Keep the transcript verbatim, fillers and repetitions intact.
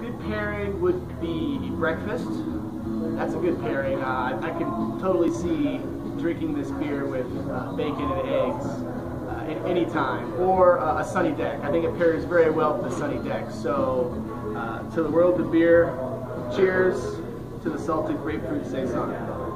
good pairing would be breakfast. That's a good pairing. Uh, I, I can totally see drinking this beer with uh, bacon and eggs uh, at any time. Or uh, a sunny deck. I think it pairs very well with the sunny deck. So, uh, to the world of beer, cheers to the Salted Grapefruit Saison.